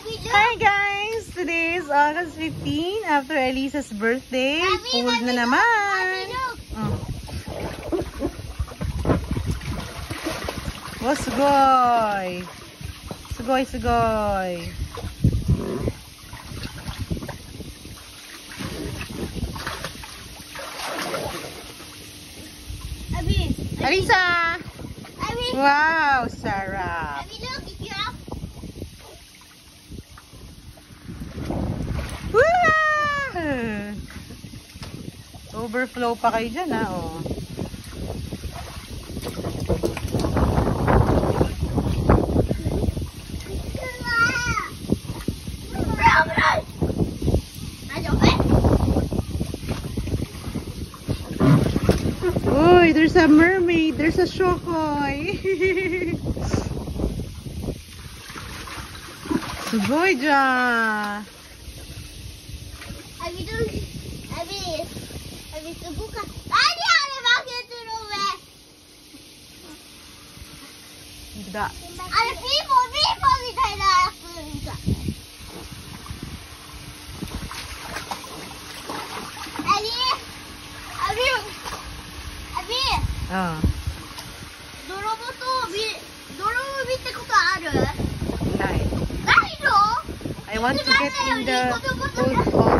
Hi guys! Today is August 15 after Elisa's birthday. Pool na naman! Oh, sugoy! Sugoy, sugoy! Elisa! Wow, Sarah! Overflow pa kayo dyan, ha? Oh. Uy, there's a mermaid. There's a shokoy. Sugoy dyan. Da. Ah. I want to get in the boat.